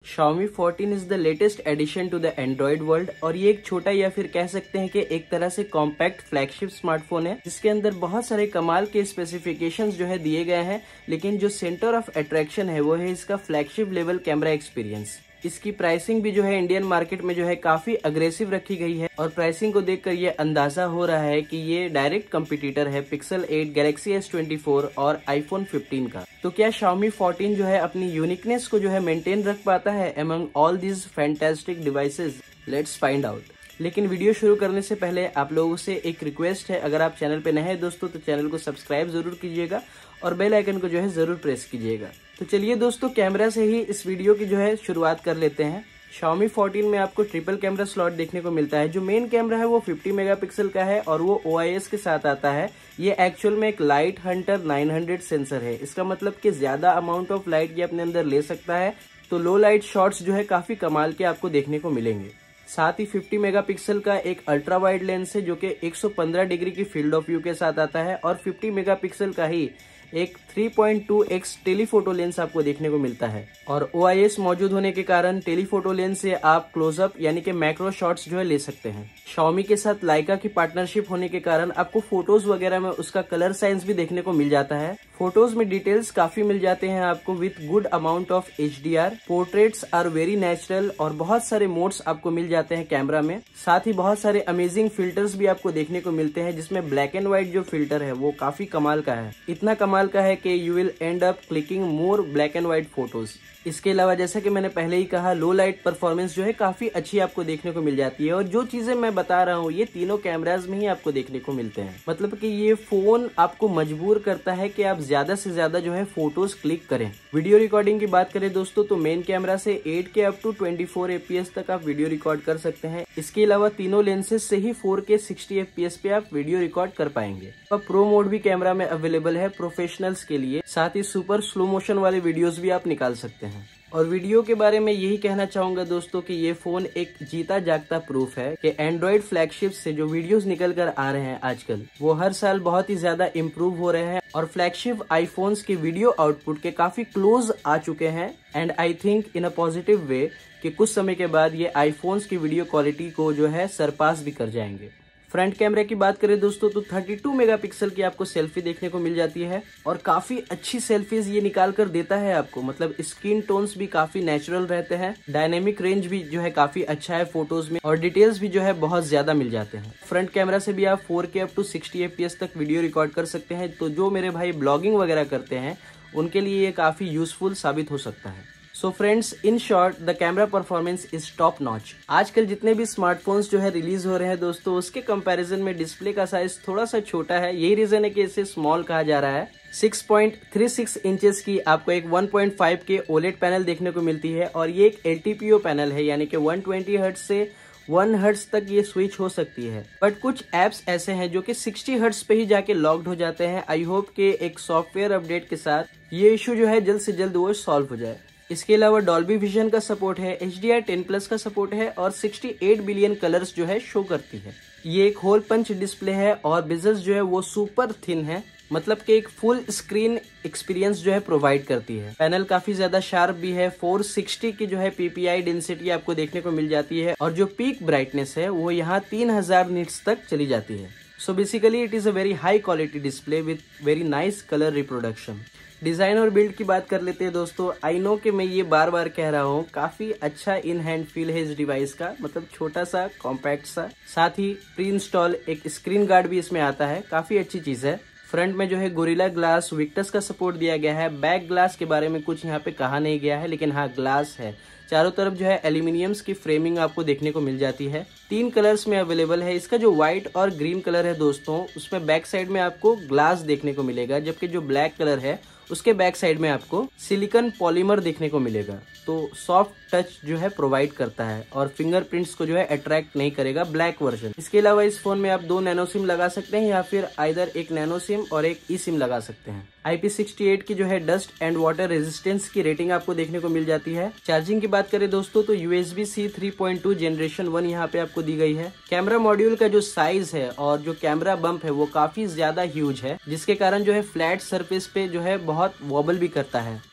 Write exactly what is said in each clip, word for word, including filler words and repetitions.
Xiaomi fourteen is the latest edition to the Android world और ये एक छोटा या फिर कह सकते हैं कि एक तरह से कॉम्पैक्ट फ्लैगशिप स्मार्टफोन है जिसके अंदर बहुत सारे कमाल के स्पेसिफिकेशंस जो है दिए गए हैं, लेकिन जो सेंटर ऑफ अट्रैक्शन है वो है इसका फ्लैगशिप लेवल कैमरा एक्सपीरियंस। इसकी प्राइसिंग भी जो है इंडियन मार्केट में जो है काफी अग्रेसिव रखी गई है और प्राइसिंग को देखकर ये अंदाजा हो रहा है कि ये डायरेक्ट कंपटीटर है Pixel eight, Galaxy S twenty four और आईफोन फिफ्टीन का। तो क्या Xiaomi फोर्टीन जो है अपनी यूनिकनेस को जो है मेंटेन रख पाता है among all these fantastic devices? Let's find out. लेकिन वीडियो शुरू करने से पहले आप लोगों से एक रिक्वेस्ट है, अगर आप चैनल पे नए हैं दोस्तों तो चैनल को सब्सक्राइब जरूर कीजिएगा और बेल आइकन को जो है जरूर प्रेस कीजिएगा। तो चलिए दोस्तों, कैमरा से ही इस वीडियो की जो है शुरुआत कर लेते हैं। Xiaomi फोर्टीन में आपको ट्रिपल कैमरा स्लॉट देखने को मिलता है। जो मेन कैमरा है वो फिफ्टी मेगापिक्सल का है और वो ओ आई एस के साथ आता है। ये एक्चुअल में एक light hunter nine hundred sensor है। इसका मतलब कि ज्यादा अमाउंट ऑफ लाइट ये अपने अंदर ले सकता है, तो लो लाइट शॉट्स जो है काफी कमाल के आपको देखने को मिलेंगे। साथ ही फिफ्टी मेगापिक्सल का एक अल्ट्रा वाइड लेंस है जो कि एक सौ पंद्रह डिग्री की फील्ड ऑफ व्यू के साथ आता है और फिफ्टी मेगापिक्सल का ही एक three point two X telephoto lens आपको देखने को मिलता है। और ओ आई एस मौजूद होने के कारण टेलीफोटो लेंस से आप क्लोजअप यानी कि मैक्रो शॉट्स जो है ले सकते हैं। Xiaomi के साथ लाइका की पार्टनरशिप होने के कारण आपको फोटोज वगैरह में उसका कलर साइंस भी देखने को मिल जाता है। फोटोज में डिटेल्स काफी मिल जाते हैं आपको with good amount of H D R. Portraits are very natural और बहुत सारे मोड्स आपको मिल जाते हैं कैमरा में। साथ ही बहुत सारे अमेजिंग फिल्टर्स भी आपको देखने को मिलते हैं, जिसमें ब्लैक एंड व्हाइट जो फिल्टर है वो काफी कमाल का है। इतना कमाल का है कि you will end up clicking more black and white photos. इसके अलावा जैसा कि मैंने पहले ही कहा, लो लाइट परफॉर्मेंस जो है काफी अच्छी आपको देखने को मिल जाती है और जो चीजें मैं बता रहा हूँ ये तीनों कैमराज में ही आपको देखने को मिलते हैं। मतलब कि ये फोन आपको मजबूर करता है कि आप ज्यादा से ज्यादा जो है फोटोज क्लिक करें। वीडियो रिकॉर्डिंग की बात करें दोस्तों तो मेन कैमरा से eight K up to twenty four fps तक आप वीडियो रिकॉर्ड कर सकते हैं। इसके अलावा तीनों लेंसेज से ही फोर के सिक्सटी एफपीएस पे आप वीडियो रिकॉर्ड कर पाएंगे। अब प्रो मोड भी कैमरा में अवेलेबल है प्रोफेशनल्स के लिए। साथ ही सुपर स्लो मोशन वाले वीडियोस भी आप निकाल सकते हैं। और वीडियो के बारे में यही कहना चाहूंगा दोस्तों कि ये फोन एक जीता जागता प्रूफ है कि एंड्रॉइड फ्लैगशिप से जो वीडियोस निकल कर आ रहे हैं आजकल वो हर साल बहुत ही ज्यादा इम्प्रूव हो रहे हैं और फ्लैगशिप आईफोन्स के वीडियो आउटपुट के काफी क्लोज आ चुके हैं। And I think in a positive way कि कुछ समय के बाद ये आईफोन्स की वीडियो क्वालिटी को जो है सरपास भी कर जाएंगे। फ्रंट कैमरे की बात करें दोस्तों तो थर्टी टू मेगापिक्सल की आपको सेल्फी देखने को मिल जाती है और काफी अच्छी सेल्फीज ये निकाल कर देता है आपको। मतलब स्किन टोन्स भी काफी नेचुरल रहते हैं, डायनेमिक रेंज भी जो है काफी अच्छा है फोटोज में और डिटेल्स भी जो है बहुत ज्यादा मिल जाते हैं। फ्रंट कैमरा से भी आप four K up to sixty fps तक वीडियो रिकॉर्ड कर सकते हैं, तो जो मेरे भाई ब्लॉगिंग वगैरह करते हैं उनके लिए ये काफी यूजफुल साबित हो सकता है। So friends, in short the camera performance is top notch. आजकल जितने भी स्मार्टफोन्स जो है रिलीज हो रहे हैं दोस्तों, उसके कंपैरिजन में डिस्प्ले का साइज थोड़ा सा छोटा है। यही रीजन है कि इसे स्मॉल कहा जा रहा है। Six point three six inches की आपको एक one point five K OLED panel देखने को मिलती है और ये एक L T P O panel है, यानी कि वन ट्वेंटी हर्ट्ज से वन हर्ट्ज तक ये स्विच हो सकती है। बट कुछ एप्स ऐसे हैं जो कि सिक्सटी हर्ट्ज पे ही जाके लॉक्ड हो जाते हैं। आई होप कि एक सॉफ्टवेयर अपडेट के साथ ये इशू जो है जल्द से जल्द वो सॉल्व हो जाए। इसके अलावा डॉल्बी विजन का सपोर्ट है, H D R ten plus का सपोर्ट है और सिक्सटी एट बिलियन कलर्स जो है शो करती है। ये एक होल पंच डिस्प्ले है और बेजल्स जो है वो सुपर थिन है, मतलब कि एक फुल स्क्रीन एक्सपीरियंस जो है प्रोवाइड करती है। पैनल काफी ज्यादा शार्प भी है। फोर सिक्सटी की जो है पीपीआई डेंसिटी आपको देखने को मिल जाती है और जो पीक ब्राइटनेस है वो यहाँ तीन हजार निट्स तक चली जाती है। So basically it is a very high quality display with very nice colour reproduction. Design और बिल्ड की बात कर लेते हैं दोस्तों। आई नो कि मैं ये बार बार कह रहा हूँ, काफी अच्छा इन हैंड फील है इस डिवाइस का। मतलब छोटा सा, कॉम्पैक्ट सा, साथ ही प्री इंस्टॉल एक स्क्रीन गार्ड भी इसमें आता है, काफी अच्छी चीज है। फ्रंट में जो है गोरिल्ला ग्लास विक्टस का सपोर्ट दिया गया है। बैक ग्लास के बारे में कुछ यहाँ पे कहा नहीं गया है, लेकिन हाँ ग्लास है। चारों तरफ जो है एल्यूमिनियम्स की फ्रेमिंग आपको देखने को मिल जाती है। तीन कलर्स में अवेलेबल है। इसका जो व्हाइट और ग्रीन कलर है दोस्तों, उसमें बैक साइड में आपको ग्लास देखने को मिलेगा, जबकि जो ब्लैक कलर है उसके बैक साइड में आपको सिलिकॉन पॉलीमर देखने को मिलेगा। तो सॉफ्ट टच जो है प्रोवाइड करता है और फिंगरप्रिंट्स को जो है अट्रैक्ट नहीं करेगा ब्लैक वर्जन। इसके अलावा इस फोन में आप दो नैनो सिम लगा सकते हैं या फिर आइदर एक नैनो सिम और एक ई सिम लगा सकते हैं। आई पी सिक्सटी एट की जो है डस्ट एंड वाटर रेजिस्टेंस की रेटिंग आपको देखने को मिल जाती है। चार्जिंग की बात करें दोस्तों तो U S B C three point two generation one यहाँ पे आपको दी गई है। कैमरा मॉड्यूल का जो साइज है और जो कैमरा बम्प है वो काफी ज्यादा ह्यूज है, जिसके कारण जो है फ्लैट सरफेस पे जो है बहुत वॉबल भी करता है।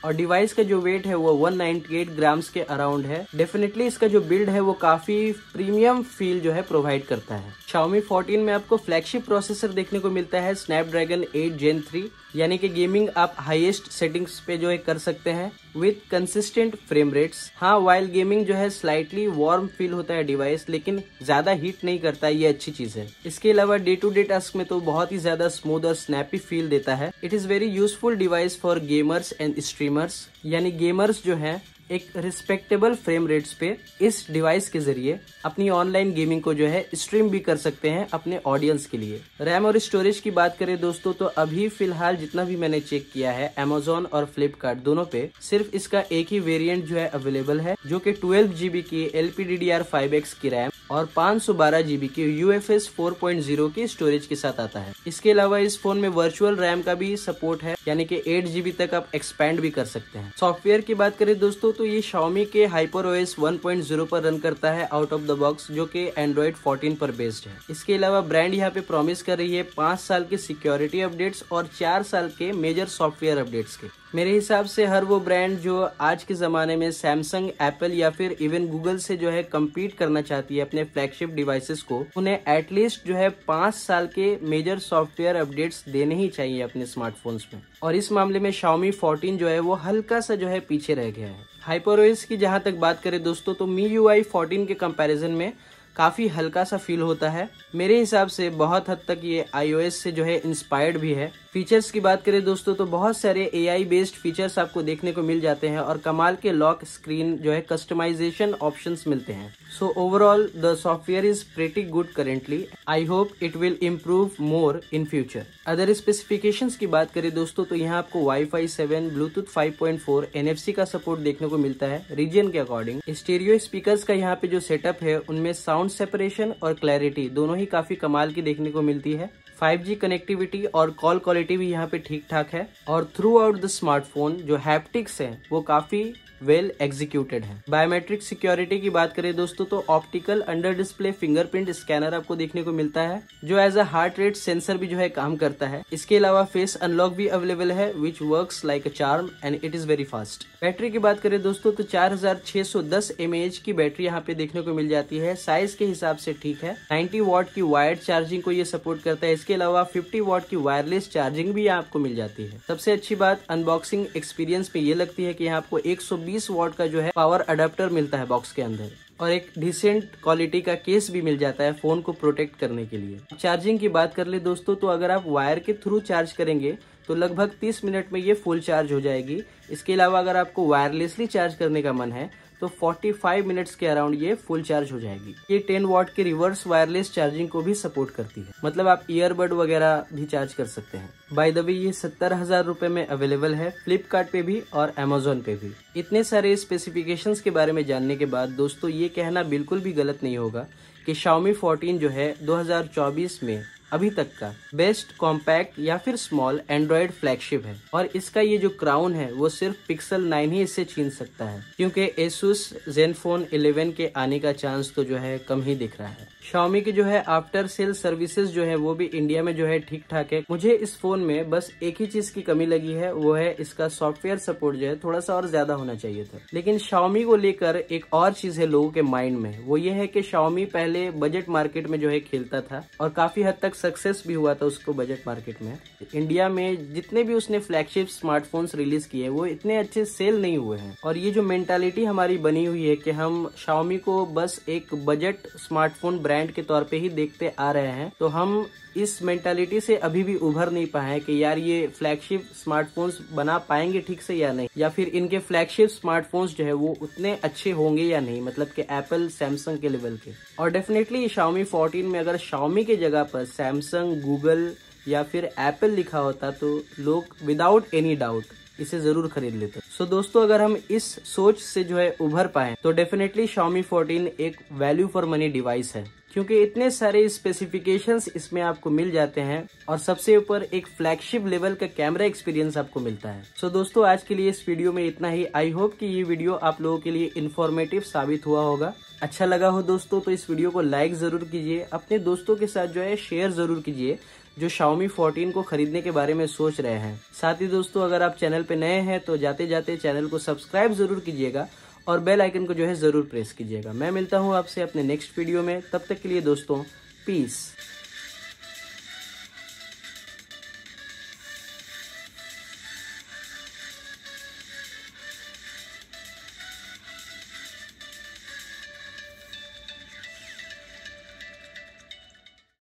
और डिवाइस का जो वेट है वो एक सौ अट्ठानवे ग्राम्स के अराउंड है। डेफिनेटली इसका जो बिल्ड है वो काफी प्रीमियम फील जो है प्रोवाइड करता है। Xiaomi फोर्टीन में आपको फ्लैगशिप प्रोसेसर देखने को मिलता है स्नैपड्रैगन एट जेन थ्री, यानी कि गेमिंग आप हाईएस्ट सेटिंग्स पे जो है कर सकते हैं विद कंसिस्टेंट फ्रेम रेट्स। हाँ, वाइल गेमिंग जो है स्लाइटली वार्म फील होता है डिवाइस, लेकिन ज्यादा हीट नहीं करता, ये अच्छी चीज है। इसके अलावा डे टू डे टास्क में तो बहुत ही ज्यादा स्मूथ और स्नैपी फील देता है। It is very useful device for gamers and streamers, यानी गेमर्स जो है एक रिस्पेक्टेबल फ्रेम रेट्स पे इस डिवाइस के जरिए अपनी ऑनलाइन गेमिंग को जो है स्ट्रीम भी कर सकते हैं अपने ऑडियंस के लिए। रैम और स्टोरेज की बात करें दोस्तों, तो अभी फिलहाल जितना भी मैंने चेक किया है अमेजोन और फ्लिपकार्ट दोनों पे सिर्फ इसका एक ही वेरिएंट जो है अवेलेबल है, जो कि ट्वेल्व जीबी की L P D D R five X की रैम और पाँच सौ बारह जीबी की U F S four point zero की स्टोरेज के साथ आता है। इसके अलावा इस फोन में वर्चुअल रैम का भी सपोर्ट है, यानी कि एट जीबी तक आप एक्सपैंड भी कर सकते हैं। सॉफ्टवेयर की बात करें दोस्तों, तो ये Xiaomi के HyperOS वन पॉइंट ज़ीरो पर रन करता है आउट ऑफ द बॉक्स, जो कि एंड्रॉइड फोर्टीन पर बेस्ड है। इसके अलावा ब्रांड यहाँ पे प्रॉमिस कर रही है पाँच साल के सिक्योरिटी अपडेट्स और चार साल के मेजर सॉफ्टवेयर अपडेट्स के। मेरे हिसाब से हर वो ब्रांड जो आज के जमाने में सैमसंग, एप्पल या फिर इवन गूगल से जो है कम्पीट करना चाहती है अपने फ्लैगशिप डिवाइसेस को, उन्हें एटलीस्ट जो है पाँच साल के मेजर सॉफ्टवेयर अपडेट्स देने ही चाहिए अपने स्मार्टफोन्स में। और इस मामले में Xiaomi फोर्टीन जो है वो हल्का सा जो है पीछे रह गया है। HyperOS की जहां तक बात करें दोस्तों, तो M I U I fourteen के कंपैरिजन में काफी हल्का सा फील होता है। मेरे हिसाब से बहुत हद तक ये iOS से जो है इंस्पायर्ड भी है। फीचर्स की बात करें दोस्तों, तो बहुत सारे ए आई बेस्ड फीचर्स आपको देखने को मिल जाते हैं और कमाल के लॉक स्क्रीन जो है कस्टमाइजेशन ऑप्शंस मिलते हैं। So overall the software is pretty good currently. I hope it will improve more in future. Other specifications की बात करें दोस्तों, तो यहाँ आपको wifi seven, bluetooth five point four, N F C का सपोर्ट देखने को मिलता है रीजन के अकॉर्डिंग। स्टीरियो स्पीकर्स का यहाँ पे जो सेटअप है उनमें साउंड सेपरेशन और क्लैरिटी दोनों ही काफी कमाल की देखने को मिलती है। फाइव जी कनेक्टिविटी और कॉल क्वालिटी भी यहाँ पे ठीक ठाक है और थ्रू आउट द स्मार्टफोन जो हैप्टिक्स है वो काफी वेल एग्जीक्यूटेड है। बायोमेट्रिक सिक्योरिटी की बात करें दोस्तों, तो optical under display fingerprint scanner आपको देखने को मिलता है, जो as a heart rate sensor भी जो है काम करता है। इसके अलावा फेस अनलॉक भी अवेलेबल है which works like a charm and it is very fast. Battery की बात करें दोस्तों, तो चार हजार छह सौ दस एम ए एच की बैटरी यहाँ पे देखने को मिल जाती है। साइज के हिसाब से ठीक है। नाइन्टी वॉट की वायर्ड चार्जिंग को ये सपोर्ट करता है। इसके अलावा फिफ्टी वॉट की वायरलेस चार्जिंग भी आपको मिल जाती है। सबसे अच्छी बात अनबॉक्सिंग एक्सपीरियंस में ये लगती है कि यहाँ आपको एक सौ बीस वॉट का जो है पावर अडेप्टर मिलता है बॉक्स के अंदर और एक डिसेंट क्वालिटी का केस भी मिल जाता है फोन को प्रोटेक्ट करने के लिए। चार्जिंग की बात कर ले दोस्तों, तो अगर आप वायर के थ्रू चार्ज करेंगे तो लगभग तीस मिनट में ये फुल चार्ज हो जाएगी। इसके अलावा अगर आपको वायरलेसली चार्ज करने का मन है तो पैंतालीस मिनट्स के अराउंड ये फुल चार्ज हो जाएगी। ये टेन वॉट की रिवर्स वायरलेस चार्जिंग को भी सपोर्ट करती है, मतलब आप ईयरबड वगैरह भी चार्ज कर सकते हैं। बाय द वे ये सत्तर हजार रुपए में अवेलेबल है फ्लिपकार्ट पे भी और अमेजोन पे भी। इतने सारे स्पेसिफिकेशंस के बारे में जानने के बाद दोस्तों ये कहना बिल्कुल भी गलत नहीं होगा कि Xiaomi फोर्टीन जो है दो हज़ार चौबीस में अभी तक का बेस्ट कॉम्पैक्ट या फिर स्मॉल एंड्रॉयड फ्लैगशिप है और इसका ये जो क्राउन है वो सिर्फ पिक्सल नाइन ही इससे छीन सकता है, क्योंकि Asus Zenfone इलेवन के आने का चांस तो जो है कम ही दिख रहा है। Xiaomi की जो है आफ्टर सेल सर्विसेज जो है वो भी इंडिया में जो है ठीक ठाक है। मुझे इस फोन में बस एक ही चीज की कमी लगी है, वो है इसका सॉफ्टवेयर सपोर्ट जो है थोड़ा सा और ज्यादा होना चाहिए था। लेकिन Xiaomi को लेकर एक और चीज है लोगों के माइंड में, वो ये है कि Xiaomi पहले बजट मार्केट में जो है खेलता था और काफी हद तक सक्सेस भी हुआ था उसको बजट मार्केट में। इंडिया में जितने भी उसने फ्लैगशिप स्मार्टफोन्स रिलीज किए वो इतने अच्छे सेल नहीं हुए हैं और ये जो मेंटालिटी हमारी बनी हुई है कि हम Xiaomi को बस एक बजट स्मार्टफोन ब्रांड के तौर पे ही देखते आ रहे हैं, तो हम इस मेंटालिटी से अभी भी उभर नहीं पाए कि यार ये फ्लैगशिप स्मार्टफोन्स बना पाएंगे ठीक से या नहीं, या फिर इनके फ्लैगशिप स्मार्टफोन्स जो है वो उतने अच्छे होंगे या नहीं, मतलब कि एप्पल सैमसंग के लेवल के। और डेफिनेटली Xiaomi फोर्टीन में अगर Xiaomi की जगह पर सैमसंग, गूगल या फिर एप्पल लिखा होता तो लोग विदाउट एनी डाउट इसे जरूर खरीद लेते। सो so, दोस्तों अगर हम इस सोच से जो है उभर पाए तो डेफिनेटली Xiaomi फोर्टीन एक वैल्यू फॉर मनी डिवाइस है, क्योंकि इतने सारे स्पेसिफिकेशंस इसमें आपको मिल जाते हैं और सबसे ऊपर एक फ्लैगशिप लेवल का कैमरा एक्सपीरियंस आपको मिलता है। सो so, दोस्तों आज के लिए इस वीडियो में इतना ही। आई होप कि ये वीडियो आप लोगों के लिए इन्फॉर्मेटिव साबित हुआ होगा। अच्छा लगा हो दोस्तों तो इस वीडियो को लाइक जरूर कीजिए, अपने दोस्तों के साथ जो है शेयर जरूर कीजिए, जो Xiaomi फोर्टीन को खरीदने के बारे में सोच रहे हैं। साथ ही दोस्तों अगर आप चैनल पे नए हैं तो जाते जाते चैनल को सब्सक्राइब जरूर कीजिएगा और बेल आइकन को जो है जरूर प्रेस कीजिएगा। मैं मिलता हूँ आपसे अपने नेक्स्ट वीडियो में, तब तक के लिए दोस्तों पीस।